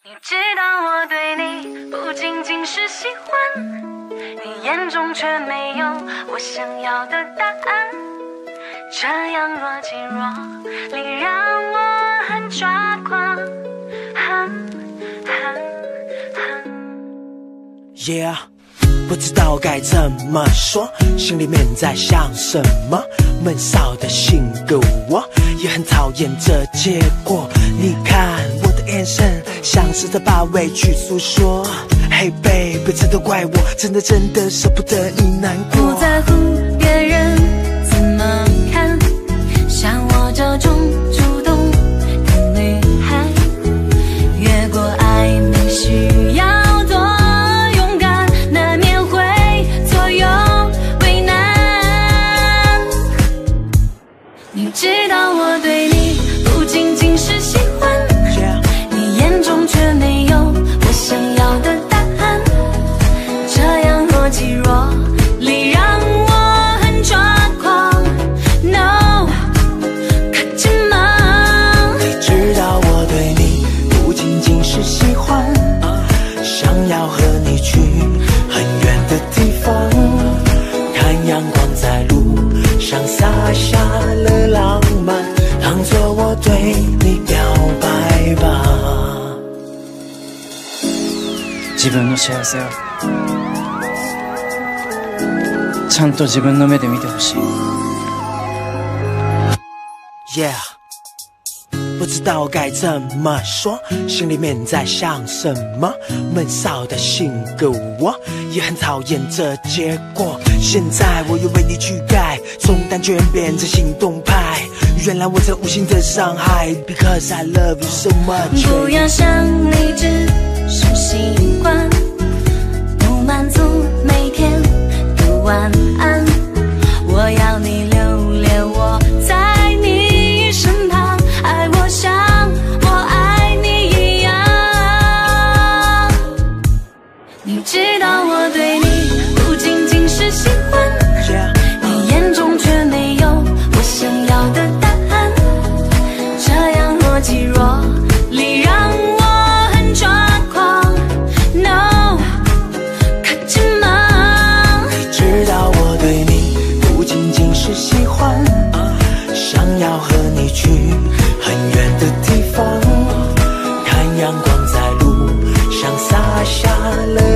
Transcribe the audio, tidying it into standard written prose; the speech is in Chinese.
你知道我对你不仅仅是喜欢，你眼中却没有我想要的答案。这样若即若离让我很抓狂。 Yeah， 不知道该怎么说，心里面在想什么。闷骚的性格我也很讨厌这结果。你看我的眼神，像是在把委屈诉说。Hey baby， 这都怪我，真的舍不得你难过。 不在乎别人怎么看，像我这种主动的女孩，越过暧昧需要多勇敢，难免会左右为难。你知道我对你不仅仅是喜欢，你眼中却没有我想要的答案。这样若即若离让我很抓狂。No， 可紧吗？ 你知道我对你不仅仅是喜欢，想要和你去很远的地方，看阳光在路上洒下了浪漫，当作我对你表白吧。 自分の幸せをちゃんと自分の目で見てほしい。 Yeah， 不知道该怎么说，心里面在想什么。闷骚的性格我也很讨厌这结果。现在我又为你去改，从单纯变成行动派。原来我曾无心的伤害 ，Because I love you so much。 不要想你只是习惯，不满足每天的晚安。我要你留恋我在你身旁，爱我像我爱你一样。你知道我对你不仅仅是喜欢，你眼中却没有我想要的答案。这样若即若离让我很抓狂。No， 可紧吗？ 你知道我对你不仅仅是喜欢，想要和你去很远的地方，看阳光在路上洒下了